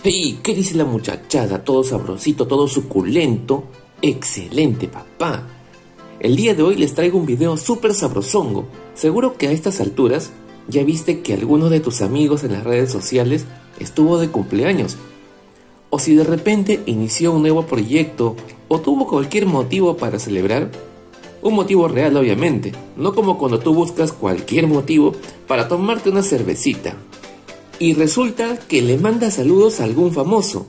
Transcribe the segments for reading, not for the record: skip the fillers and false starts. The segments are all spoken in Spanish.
¡Hey! ¿Qué dice la muchachada? Todo sabrosito, todo suculento. ¡Excelente, papá! El día de hoy les traigo un video súper sabrosongo. Seguro que a estas alturas ya viste que alguno de tus amigos en las redes sociales estuvo de cumpleaños. O si de repente inició un nuevo proyecto o tuvo cualquier motivo para celebrar. Un motivo real, obviamente, no como cuando tú buscas cualquier motivo para tomarte una cervecita. Y resulta que le manda saludos a algún famoso.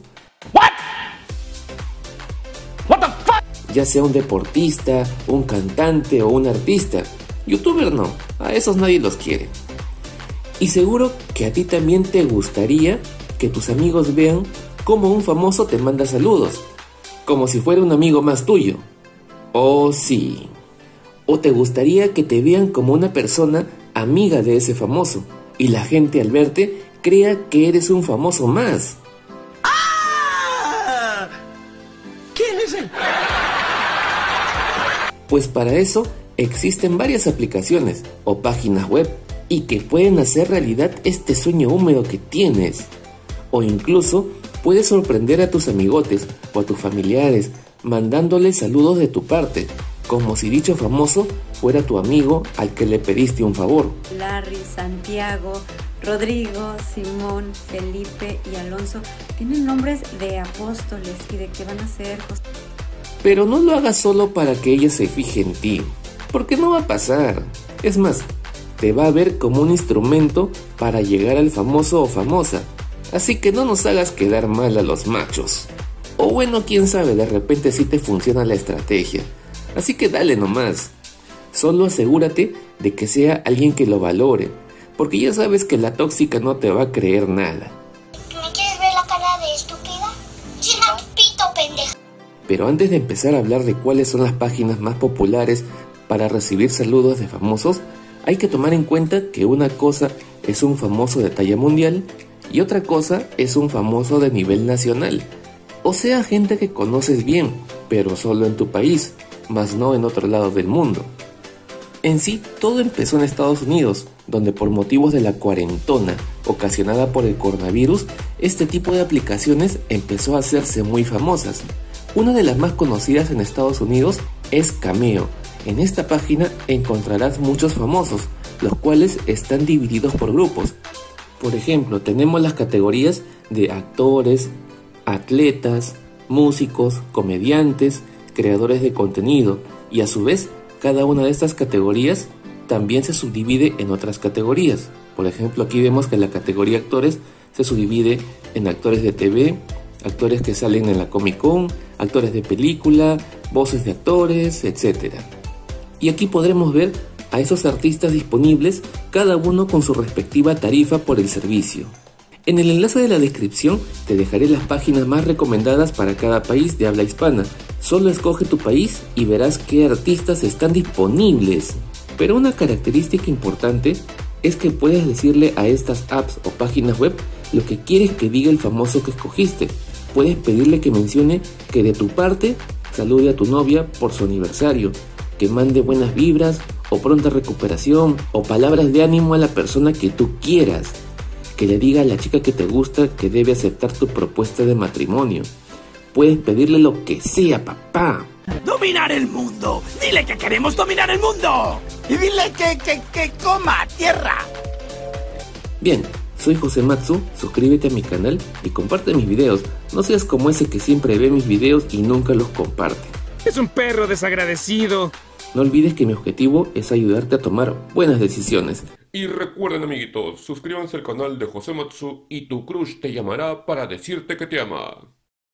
What the fuck? Ya sea un deportista, un cantante o un artista. Youtuber no, a esos nadie los quiere. Y seguro que a ti también te gustaría que tus amigos vean cómo un famoso te manda saludos, como si fuera un amigo más tuyo. Oh sí. O te gustaría que te vean como una persona amiga de ese famoso y la gente al verte crea que eres un famoso más. ¡Ah! ¿Quién es él? Pues para eso existen varias aplicaciones o páginas web y que pueden hacer realidad este sueño húmedo que tienes. O incluso puedes sorprender a tus amigotes o a tus familiares mandándoles saludos de tu parte, como si dicho famoso fuera tu amigo al que le pediste un favor. Larry, Santiago, Rodrigo, Simón, Felipe y Alonso tienen nombres de apóstoles y de que van a ser... Pero no lo hagas solo para que ella se fije en ti, porque no va a pasar. Es más, te va a ver como un instrumento para llegar al famoso o famosa. Así que no nos hagas quedar mal a los machos. O bueno, quién sabe, de repente sí te funciona la estrategia. Así que dale nomás. Solo asegúrate de que sea alguien que lo valore, porque ya sabes que la tóxica no te va a creer nada. ¿Me quieres ver la cara de estúpida? ¡China tu pito, pendeja! Pero antes de empezar a hablar de cuáles son las páginas más populares para recibir saludos de famosos, hay que tomar en cuenta que una cosa es un famoso de talla mundial y otra cosa es un famoso de nivel nacional. O sea, gente que conoces bien, pero solo en tu país, más no en otro lado del mundo. En sí, todo empezó en Estados Unidos, donde por motivos de la cuarentona ocasionada por el coronavirus, este tipo de aplicaciones empezó a hacerse muy famosas. Una de las más conocidas en Estados Unidos es Cameo. En esta página encontrarás muchos famosos, los cuales están divididos por grupos. Por ejemplo, tenemos las categorías de actores, atletas, músicos, comediantes, creadores de contenido, y a su vez, cada una de estas categorías también se subdivide en otras categorías. Por ejemplo, aquí vemos que la categoría actores se subdivide en actores de TV, actores que salen en la Comic Con, actores de película, voces de actores, etc. Y aquí podremos ver a esos artistas disponibles, cada uno con su respectiva tarifa por el servicio. En el enlace de la descripción te dejaré las páginas más recomendadas para cada país de habla hispana. Solo escoge tu país y verás qué artistas están disponibles. Pero una característica importante es que puedes decirle a estas apps o páginas web lo que quieres que diga el famoso que escogiste. Puedes pedirle que mencione que de tu parte salude a tu novia por su aniversario, que mande buenas vibras o pronta recuperación o palabras de ánimo a la persona que tú quieras, que le diga a la chica que te gusta que debe aceptar tu propuesta de matrimonio. Puedes pedirle lo que sea, papá. ¡Dominar el mundo! ¡Dile que queremos dominar el mundo! ¡Y dile que coma tierra! Bien, soy José Matsu, suscríbete a mi canal y comparte mis videos. No seas como ese que siempre ve mis videos y nunca los comparte. Es un perro desagradecido. No olvides que mi objetivo es ayudarte a tomar buenas decisiones. Y recuerden, amiguitos, suscríbanse al canal de José Matsu y tu crush te llamará para decirte que te ama.